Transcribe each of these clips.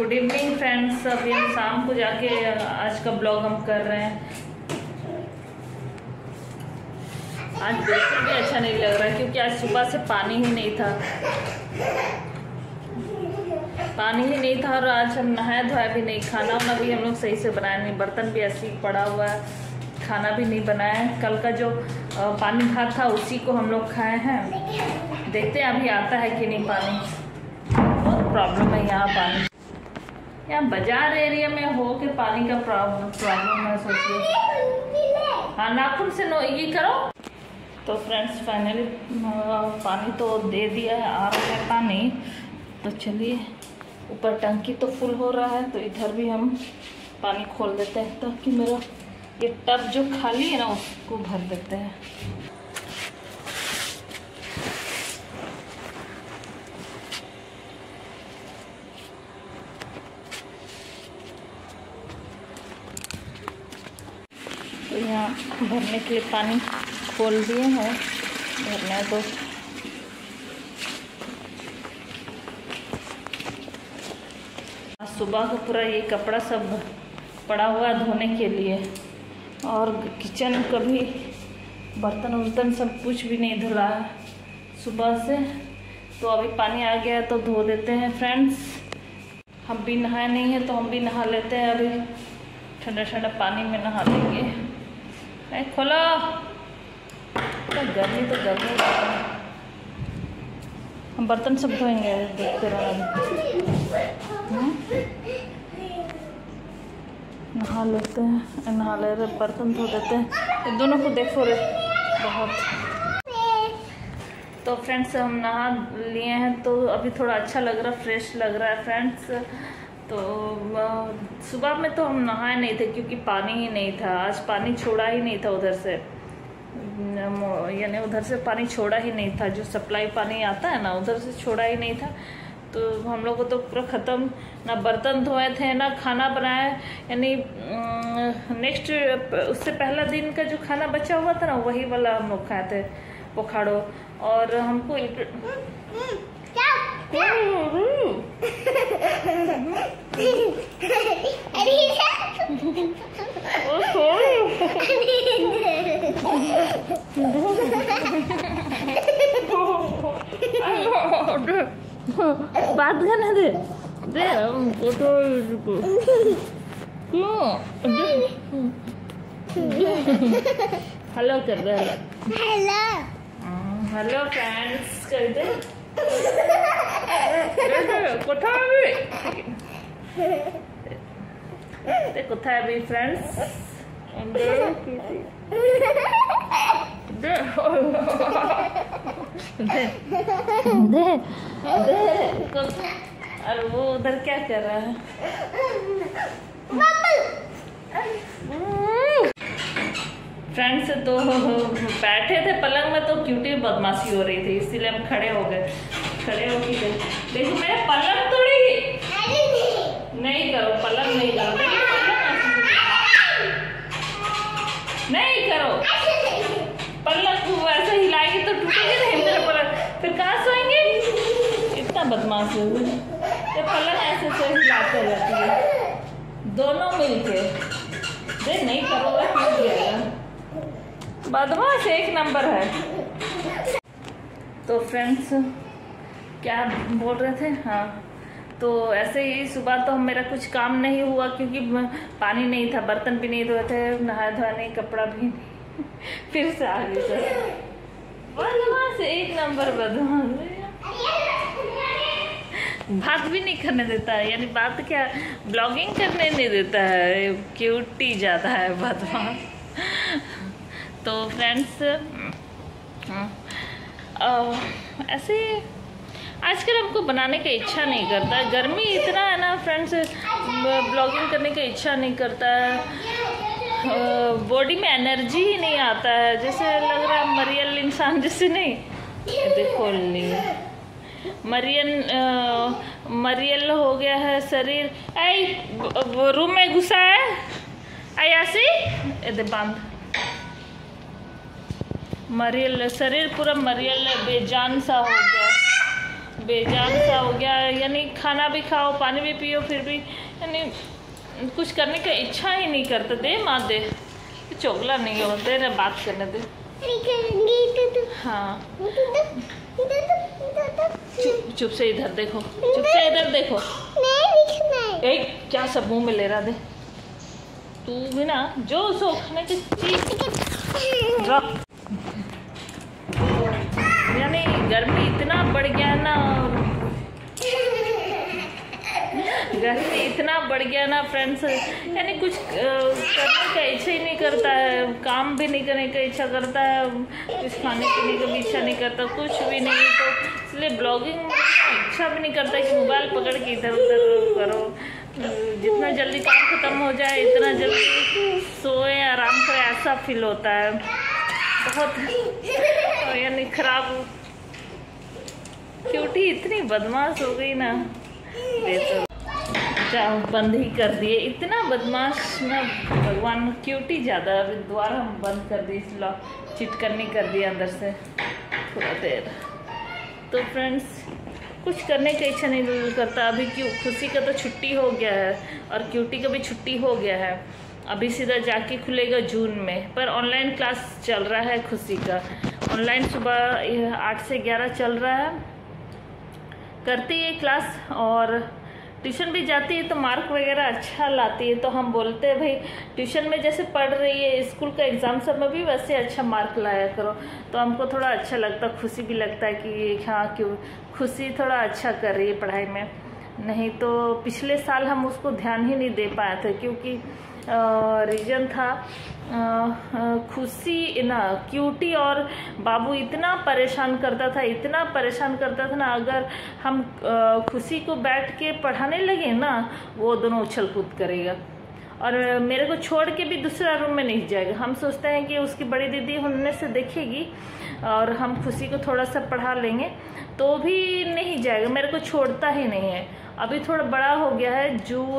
Good evening friends. अभी हम शाम को जाके आज का ब्लॉग हम कर रहे हैं। आज बिल्कुल भी अच्छा नहीं लग रहा है क्योंकि आज सुबह से पानी ही नहीं था और आज हम नहाया धोया भी नहीं, खाना वाना भी हम लोग सही से बनाया नहीं, बर्तन भी ऐसे ही पड़ा हुआ है, खाना भी नहीं बनाया है। कल का जो पानी भात था उसी को हम लोग खाए हैं। देखते हैं अभी आता है कि नहीं पानी। बहुत प्रॉब्लम है यहाँ पानी, यहाँ बाजार एरिया में हो के पानी का प्रॉब्लम है। सोचिए, हाँ नाखून से नो ये करो। तो फ्रेंड्स फाइनली पानी तो दे दिया है, आ रहा है पानी। तो चलिए, ऊपर टंकी तो फुल हो रहा है तो इधर भी हम पानी खोल देते हैं ताकि मेरा ये टब जो खाली है ना उसको भर देते हैं। तो यहाँ भरने के लिए पानी खोल दिए हैं, भरना है तो सुबह को पूरा ये कपड़ा सब पड़ा हुआ धोने के लिए, और किचन का भी बर्तन वर्तन सब कुछ भी नहीं धुला है सुबह से। तो अभी पानी आ गया है तो धो देते हैं फ्रेंड्स। हम भी नहाए नहीं हैं तो हम भी नहा लेते हैं, अभी ठंडा ठंडा पानी में नहा लेंगे। खोलो, गर्मी तो गर्मी। हम बर्तन सब धोएंगे, देखते रहो। नहा लेते हैं, नहा ले रहे, बर्तन धो देते हैं। दोनों को देखो रे बहुत। तो फ्रेंड्स हम नहा लिए हैं तो अभी थोड़ा अच्छा लग रहा है, फ्रेश लग रहा है फ्रेंड्स। तो सुबह में तो हम नहाए नहीं थे क्योंकि पानी ही नहीं था, आज पानी छोड़ा ही नहीं था उधर से, यानी उधर से पानी छोड़ा ही नहीं था। जो सप्लाई पानी आता है ना उधर से छोड़ा ही नहीं था। तो हम लोग को तो पूरा ख़त्म, ना बर्तन धोए थे ना खाना बनाया, यानी नेक्स्ट उससे पहला दिन का जो खाना बचा हुआ था ना वही वाला हम लोग खाए थे पोखाड़ो। और हमको बात करने दे क्यों? हेलो कर दे, हेलो फ्रेंड्स कर दे। कोথায় अभी फ्रेंड्स और वो उधर क्या कर रहा है? फ्रेंड्स तो बैठे थे पलंग में तो क्यूटी बदमाशी हो रही थी, इसीलिए हम खड़े हो गए। खड़े हो के देखो मेरे पलंग तोड़ी नहीं करो, पलंग नहीं करो, नहीं करो। पलंग को ऐसे हिलाएगी तो टूटेगी नहीं मेरा पलंग, फिर कहाँ सोएंगे? इतना बदमाश है ये पलंग, ऐसे से हिलाते रहती है दोनों मिलके। दे नहीं करोगे क्यों गिरेगा, बदमाश एक नंबर है। तो फ्रेंड्स क्या बोल रहे थे? हाँ, तो ऐसे ही सुबह तो मेरा कुछ काम नहीं हुआ क्योंकि पानी नहीं था, बर्तन भी नहीं धोए थे, नहाया धोया नहीं, कपड़ा भी नहीं। फिर से आ गई सर, बदमाश एक नंबर बदमाश, बात भी नहीं करने देता है, यानी बात क्या ब्लॉगिंग करने नहीं देता है, क्यूटी ज़्यादा है बदमाश। तो फ्रेंड्स ऐसे आजकल हमको बनाने का इच्छा नहीं करता है, गर्मी इतना है ना फ्रेंड्स, ब्लॉगिंग करने का इच्छा नहीं करता है, बॉडी में एनर्जी ही नहीं आता है, जैसे लग रहा है मरियल इंसान जैसे। नहीं देखो मरियल हो गया है शरीर। ऐ रूम में घुसा है ऐसी इधर बांध, मरियल शरीर पूरा मरियल बेजान सा हो गया, बेजान सा हो गया। यानी खाना भी खाओ, पानी भी पियो, फिर भी यानी कुछ करने का इच्छा ही नहीं करता। दे माँ दे, चोगला नहीं हो, दे ना, बात करने दे। हाँ चुप से इधर देखो, चुप से इधर देखो। एक क्या सब मुंह में ले रहा, दे तू भी ना, जो सो खाने की चीज रख। यानी गर्मी इतना बढ़ गया ना, गर्मी इतना बढ़ गया ना फ्रेंड्स, यानी कुछ करने का इच्छा ही नहीं करता है, काम भी नहीं करने का इच्छा करता है, कुछ खाने पीने का भी इच्छा नहीं करता, कुछ भी नहीं। तो इसलिए ब्लॉगिंग इच्छा भी नहीं करता कि मोबाइल पकड़ के इधर उधर करो। जितना जल्दी काम खत्म हो जाए इतना जल्दी सोए, आराम करें, ऐसा फील होता है। बहुत यानी खराब। क्यूटी इतनी बदमाश हो गई ना, बंद ही कर दिए। इतना बदमाश ना भगवान, क्यूटी ज़्यादा। अभी दोबारा हम बंद कर दिए, इस लॉक चिटकनी कर दिया अंदर से थोड़ा देर। तो फ्रेंड्स कुछ करने का इच्छा नहीं करता। अभी क्यों, खुशी का तो छुट्टी हो गया है और क्यूटी का भी छुट्टी हो गया है। अभी सीधा जाके खुलेगा जून में, पर ऑनलाइन क्लास चल रहा है खुशी का। ऑनलाइन सुबह 8 से 11 चल रहा है, करती है क्लास और ट्यूशन भी जाती है, तो मार्क वगैरह अच्छा लाती है। तो हम बोलते हैं भाई ट्यूशन में जैसे पढ़ रही है, स्कूल का एग्ज़ाम सब में भी वैसे अच्छा मार्क लाया करो। तो हमको थोड़ा अच्छा लगता, खुशी भी लगता है कि हाँ क्यों खुशी थोड़ा अच्छा कर रही है पढ़ाई में। नहीं तो पिछले साल हम उसको ध्यान ही नहीं दे पाए थे, क्योंकि रीजन था खुशी ना, क्यूटी और बाबू इतना परेशान करता था, इतना परेशान करता था ना। अगर हम खुशी को बैठ के पढ़ाने लगे ना, वो दोनों उछल कूद करेगा और मेरे को छोड़ के भी दूसरा रूम में नहीं जाएगा। हम सोचते हैं कि उसकी बड़ी दीदी होने से देखेगी और हम खुशी को थोड़ा सा पढ़ा लेंगे, तो भी नहीं जाएगा, मेरे को छोड़ता ही नहीं है। अभी थोड़ा बड़ा हो गया है,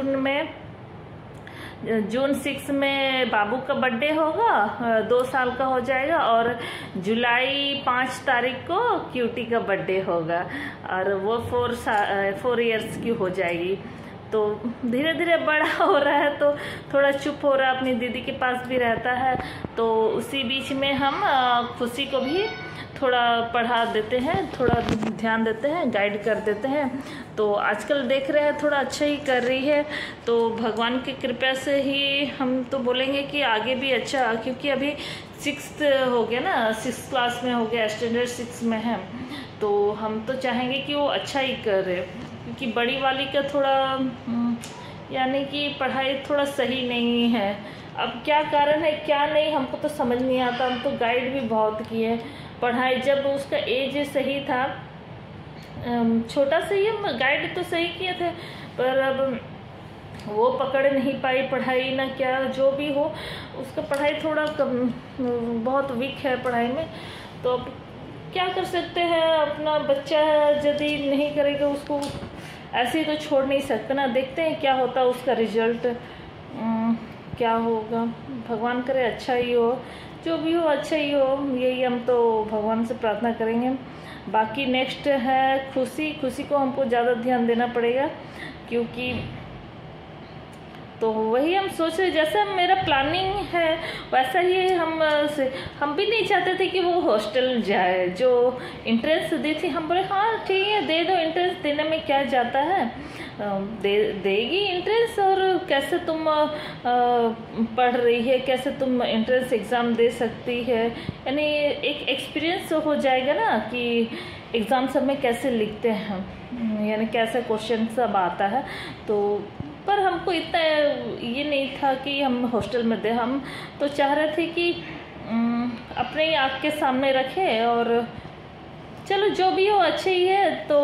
जून 6 में बाबू का बर्थडे होगा, 2 साल का हो जाएगा, और जुलाई 5 तारीख को क्यूटी का बर्थडे होगा और वो 4 इयर्स की हो जाएगी। तो धीरे धीरे बड़ा हो रहा है, तो थोड़ा चुप हो रहा है, अपनी दीदी के पास भी रहता है। तो उसी बीच में हम खुशी को भी थोड़ा पढ़ा देते हैं, थोड़ा ध्यान देते हैं, गाइड कर देते हैं। तो आजकल देख रहे हैं थोड़ा अच्छा ही कर रही है, तो भगवान की कृपा से ही हम तो बोलेंगे कि आगे भी अच्छा, क्योंकि अभी 6th हो गया ना, 6th क्लास में हो गया, स्टैंडर्ड 6 में है। तो हम तो चाहेंगे कि वो अच्छा ही करे, क्योंकि बड़ी वाली का थोड़ा यानी कि पढ़ाई थोड़ा सही नहीं है। अब क्या कारण है क्या नहीं हमको तो समझ नहीं आता। हम तो गाइड भी बहुत किए पढ़ाई, जब उसका एज सही था, छोटा से ही हम गाइड तो सही किए थे, पर अब वो पकड़ नहीं पाई पढ़ाई ना, क्या जो भी हो उसका पढ़ाई थोड़ा कम, बहुत वीक है पढ़ाई में। तो अब क्या कर सकते हैं, अपना बच्चा यदि नहीं करेगा उसको ऐसे ही तो छोड़ नहीं सकते ना। देखते हैं क्या होता है उसका रिजल्ट, क्या होगा। भगवान करे अच्छा ही हो, जो भी हो अच्छा ही हो, यही हम तो भगवान से प्रार्थना करेंगे। बाकी नेक्स्ट है खुशी को हमको ज़्यादा ध्यान देना पड़ेगा, क्योंकि तो वही हम सोच रहे, जैसा मेरा प्लानिंग है वैसा ही हम भी नहीं चाहते थे कि वो हॉस्टल जाए। जो इंट्रेंस दी थी हम बोले हाँ ठीक है दे दो, इंट्रेंस देने में क्या जाता है, देगी इंट्रेंस, और कैसे तुम पढ़ रही है, कैसे तुम इंट्रेंस एग्ज़ाम दे सकती है, यानी एक एक्सपीरियंस हो जाएगा ना कि एग्ज़ाम सब में कैसे लिखते हैं, यानी कैसे क्वेश्चन सब आता है। तो पर हमको इतना ये नहीं था कि हम हॉस्टल में दें, हम तो चाह रहे थे कि अपने ही आँख के सामने रखें, और चलो जो भी हो अच्छे ही है। तो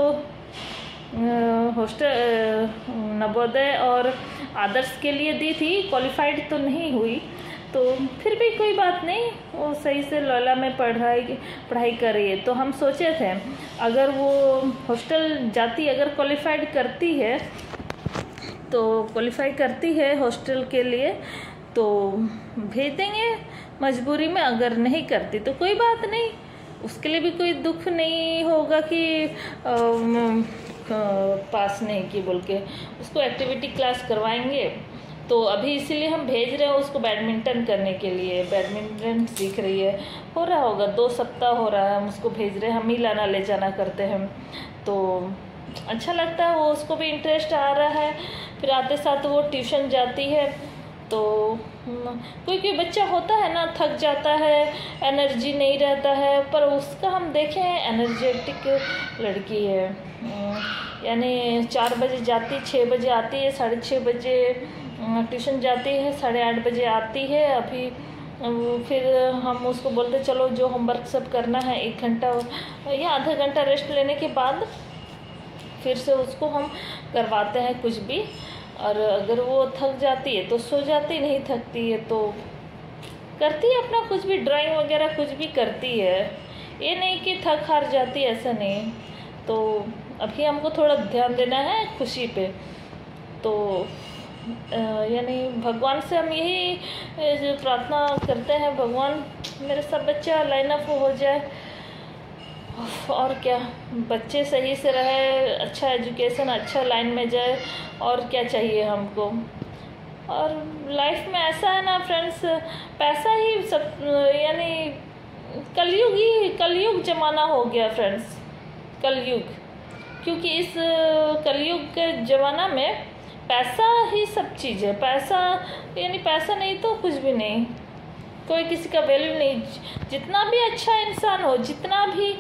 हॉस्टल नवोदय और आदर्श के लिए दी थी, क्वालिफाइड तो नहीं हुई, तो फिर भी कोई बात नहीं, वो सही से लौला में पढ़ाई कर रही है। तो हम सोचे थे अगर वो हॉस्टल जाती, अगर क्वालिफाइड करती है तो क्वालिफाई करती है हॉस्टल के लिए तो भेज देंगे मजबूरी में, अगर नहीं करती तो कोई बात नहीं, उसके लिए भी कोई दुख नहीं होगा कि पास नहीं की बोल के। उसको एक्टिविटी क्लास करवाएंगे। तो अभी इसीलिए हम भेज रहे हैं उसको बैडमिंटन करने के लिए। बैडमिंटन सीख रही है, हो रहा होगा 2 सप्ताह हो रहा है, हम उसको भेज रहे हैं, हम ही लाना ले जाना करते हैं। तो अच्छा लगता है, वो उसको भी इंटरेस्ट आ रहा है। फिर आते साथ वो ट्यूशन जाती है। तो कोई बच्चा होता है ना, थक जाता है, एनर्जी नहीं रहता है, पर उसका हम देखें एनर्जेटिक लड़की है। यानी 4 बजे जाती, 6 बजे आती है, 6:30 बजे ट्यूशन जाती है, 8:30 बजे आती है। अभी फिर हम उसको बोलते चलो जो होमवर्क सब करना है 1 घंटा या आधा घंटा रेस्ट लेने के बाद फिर से उसको हम करवाते हैं कुछ भी। और अगर वो थक जाती है तो सो जाती, नहीं थकती है तो करती है अपना कुछ भी, ड्राइंग वगैरह कुछ भी करती है। ये नहीं कि थक हार जाती, ऐसा नहीं। तो अभी हमको थोड़ा ध्यान देना है खुशी पे। तो यानी भगवान से हम यही प्रार्थना करते हैं, भगवान मेरे सब बच्चा लाइन अप हो जाए, और क्या, बच्चे सही से रहे, अच्छा एजुकेशन, अच्छा लाइन में जाए, और क्या चाहिए हमको। और लाइफ में ऐसा है ना फ्रेंड्स, पैसा ही सब, यानी कलयुग ज़माना हो गया फ्रेंड्स, कलयुग। क्योंकि इस कलयुग के ज़माना में पैसा ही सब चीज़ है। पैसा यानी पैसा नहीं तो कुछ भी नहीं, कोई किसी का वैल्यू नहीं। जितना भी अच्छा इंसान हो, जितना भी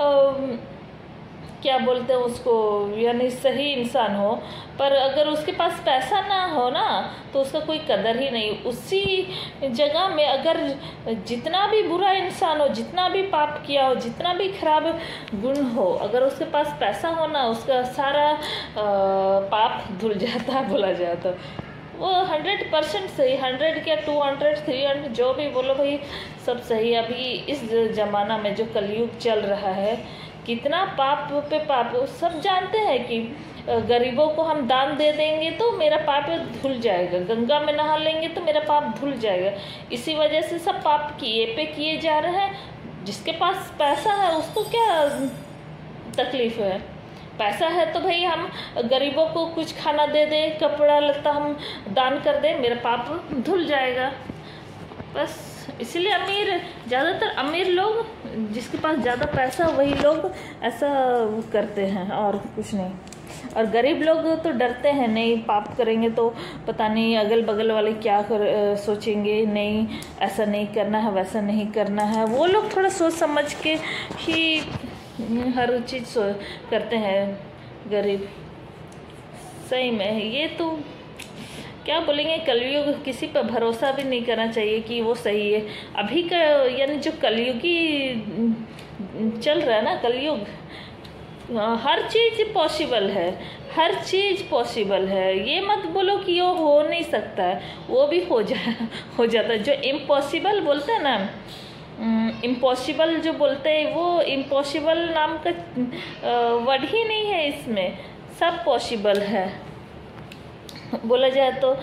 क्या बोलते हैं उसको, यानी सही इंसान हो, पर अगर उसके पास पैसा ना हो ना तो उसका कोई कदर ही नहीं। उसी जगह में अगर जितना भी बुरा इंसान हो, जितना भी पाप किया हो, जितना भी खराब गुण हो, अगर उसके पास पैसा हो ना, उसका सारा पाप धुल जाता है बोला जाए तो। वो 100% सही, 100 क्या 200 300 जो भी बोलो भाई, सब सही। अभी इस ज़माना में जो कलयुग चल रहा है, कितना पाप पे पाप। सब जानते हैं कि गरीबों को हम दान दे देंगे तो मेरा पाप धुल जाएगा, गंगा में नहा लेंगे तो मेरा पाप धुल जाएगा। इसी वजह से सब पाप किए जा रहे हैं। जिसके पास पैसा है उसको क्या तकलीफ है? पैसा है तो भाई हम गरीबों को कुछ खाना दे दें, कपड़ा लत्ता हम दान कर दें, मेरा पाप धुल जाएगा। बस इसीलिए ज़्यादातर अमीर लोग, जिसके पास ज़्यादा पैसा, वही लोग ऐसा करते हैं, और कुछ नहीं। और गरीब लोग तो डरते हैं, नहीं पाप करेंगे तो पता नहीं अगल बगल वाले क्या सोचेंगे, नहीं ऐसा नहीं करना है, वैसा नहीं करना है। वो लोग थोड़ा सोच समझ के ही हर चीज़ करते हैं गरीब। सही में ये तो क्या बोलेंगे, कलयुग, किसी पर भरोसा भी नहीं करना चाहिए कि वो सही है। अभी का यानी जो कलयुगी चल रहा है ना, कलयुग, हर चीज़ पॉसिबल है, हर चीज़ पॉसिबल है। ये मत बोलो कि वो हो नहीं सकता है, वो भी हो जाता है। जो इम्पॉसिबल बोलते हैं ना, इम्पॉसिबल जो बोलते हैं, वो इम्पॉसिबल नाम का वर्ड ही नहीं है, इसमें सब पॉसिबल है। बोला जाए तो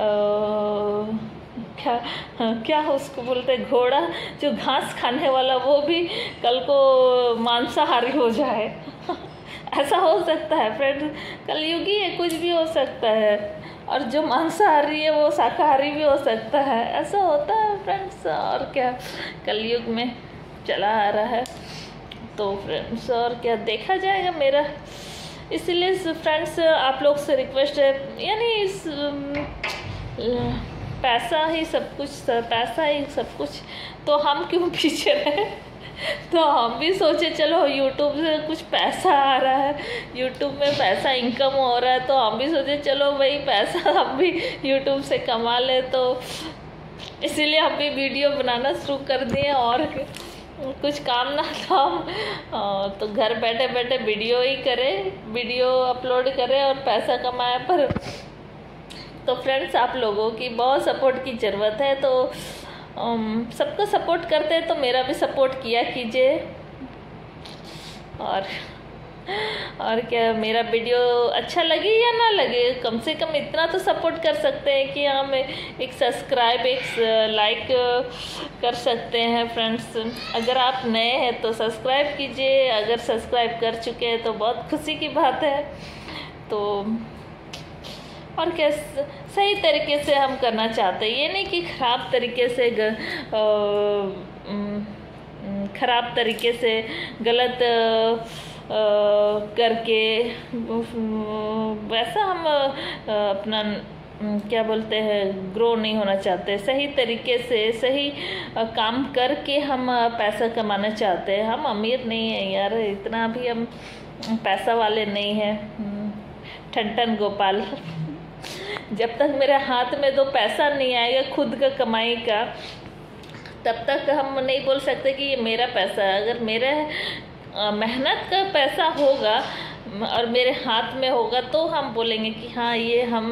क्या उसको बोलते हैं, घोड़ा जो घास खाने वाला वो भी कल को मांसाहारी हो जाए ऐसा हो सकता है फ्रेंड, कलयुगी है, कुछ भी हो सकता है। और जो मांसाहारी है वो शाकाहारी भी हो सकता है, ऐसा होता है फ्रेंड्स। और क्या, कलयुग में चला आ रहा है। तो फ्रेंड्स और क्या, देखा जाएगा मेरा। इसलिए फ्रेंड्स आप लोग से रिक्वेस्ट है, यानी इस पैसा ही सब कुछ, पैसा ही सब कुछ, तो हम क्यों पीछे रहे। तो हम भी सोचे चलो यूट्यूब से कुछ पैसा आ रहा है, यूट्यूब में पैसा इनकम हो रहा है, तो हम भी सोचे चलो भाई पैसा हम भी यूट्यूब से कमा ले। तो इसीलिए हम भी वीडियो बनाना शुरू कर दिए, और कुछ काम ना था हम तो घर बैठे बैठे वीडियो ही करें, वीडियो अपलोड करें और पैसा कमाए। पर तो फ्रेंड्स आप लोगों की बहुत सपोर्ट की ज़रूरत है। तो सबको सपोर्ट करते हैं तो मेरा भी सपोर्ट किया कीजिए। और और क्या, मेरा वीडियो अच्छा लगे या ना लगे, कम से कम इतना तो सपोर्ट कर सकते हैं कि हम एक सब्सक्राइब, एक लाइक कर सकते हैं फ्रेंड्स। अगर आप नए हैं तो सब्सक्राइब कीजिए, अगर सब्सक्राइब कर चुके हैं तो बहुत खुशी की बात है। तो और क्या, सही तरीके से हम करना चाहते हैं, ये नहीं कि ख़राब तरीके से ख़राब तरीके से गलत करके वैसा हम अपना क्या बोलते हैं ग्रो नहीं होना चाहते। सही तरीके से सही काम करके हम पैसा कमाना चाहते हैं। हम अमीर नहीं हैं यार, इतना भी हम पैसा वाले नहीं हैं। ठन गोपाल, जब तक मेरे हाथ में दो पैसा नहीं आएगा खुद का कमाई का, तब तक हम नहीं बोल सकते कि ये मेरा पैसा है। अगर मेरे मेहनत का पैसा होगा और मेरे हाथ में होगा तो हम बोलेंगे कि हाँ ये हम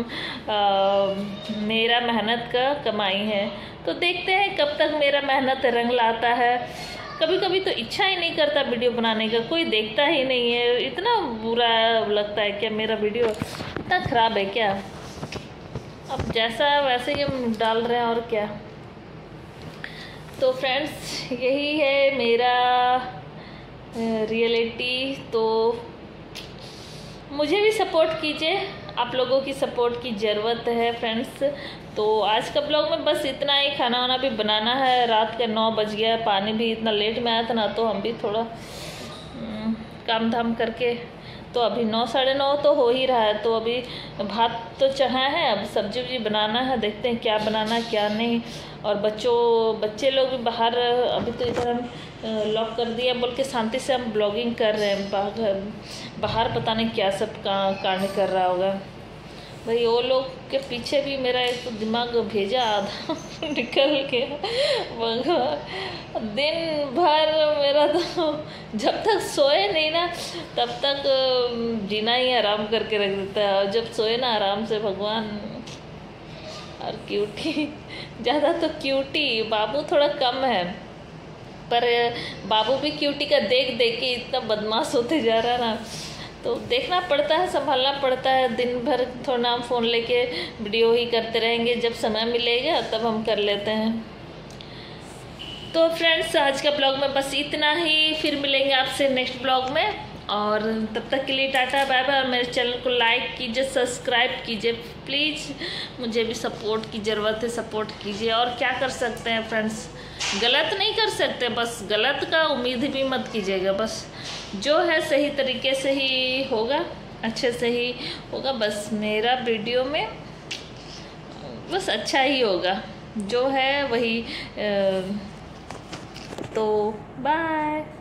मेरा मेहनत का कमाई है। तो देखते हैं कब तक मेरा मेहनत रंग लाता है। कभी कभी तो इच्छा ही नहीं करता वीडियो बनाने का, कोई देखता ही नहीं है। इतना बुरा लगता है क्या मेरा वीडियो इतना ख़राब है क्या? अब जैसा वैसे ही हम डाल रहे हैं और क्या। तो फ्रेंड्स यही है मेरा रियलिटी। तो मुझे भी सपोर्ट कीजिए, आप लोगों की सपोर्ट की ज़रूरत है फ्रेंड्स। तो आज का ब्लॉग में बस इतना ही। खाना वाना भी बनाना है, रात के 9 बज गया, पानी भी इतना लेट में आया था ना, तो हम भी थोड़ा काम धाम करके, तो अभी 9 साढ़े 9 तो हो ही रहा है। तो अभी भात तो चढ़ा है, अब सब्जी वब्जी बनाना है, देखते हैं क्या बनाना क्या नहीं। और बच्चे लोग भी बाहर, अभी तो इधर हम लॉक कर दिया बोल के शांति से हम ब्लॉगिंग कर रहे हैं। बाहर पता नहीं क्या सब कांड कर रहा होगा भाई। वो लोग के पीछे भी मेरा एक तो दिमाग भेजा आधा निकल गया। भगवान, दिन भर मेरा तो जब तक सोए नहीं ना तब तक जीना ही आराम करके रख देता है, और जब सोए ना आराम से भगवान। और क्यूटी, ज़्यादा तो क्यूटी, बाबू थोड़ा कम है, पर बाबू भी क्यूटी का देख देख के इतना बदमाश होते जा रहा है ना, तो देखना पड़ता है, संभालना पड़ता है। दिन भर थोड़ा हम फ़ोन लेके वीडियो ही करते रहेंगे, जब समय मिलेगा तब हम कर लेते हैं। तो फ्रेंड्स आज का ब्लॉग में बस इतना ही, फिर मिलेंगे आपसे नेक्स्ट ब्लॉग में। और तब तक के लिए टाटा बाय बाय। और मेरे चैनल को लाइक कीजिए, सब्सक्राइब कीजिए प्लीज़, मुझे भी सपोर्ट की ज़रूरत है, सपोर्ट कीजिए। और क्या कर सकते हैं फ्रेंड्स, गलत नहीं कर सकते, बस गलत का उम्मीद भी मत कीजिएगा। बस जो है सही तरीके से ही होगा, अच्छे से ही होगा। बस मेरा वीडियो में बस अच्छा ही होगा, जो है वही। तो बाय।